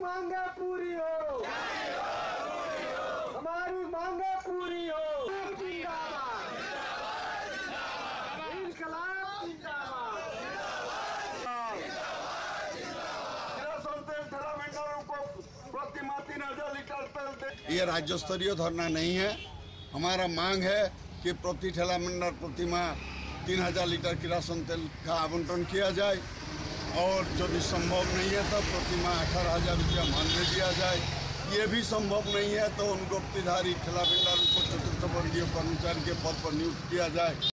मांगे पूरी हो, हमारी मांगे पूरी हो। जिंदाबाद, इंकलाब जिंदाबाद। प्रतिमा 3000 लीटर तेल दे। ये राज्य स्तरीय धरना नहीं है। हमारा मांग है कि प्रति ठेला मंडल प्रतिमा 3000 लीटर किरासन तेल का आवंटन किया जाए और यदि संभव नहीं है तो प्रतिमा 18,000 रुपया मानदेय दिया जाए। ये भी संभव नहीं है तो उनको प्रतिधारी ठेला मंडल को चतुर्थ वर्गीय कर्मचारी के पद पर नियुक्त किया जाए।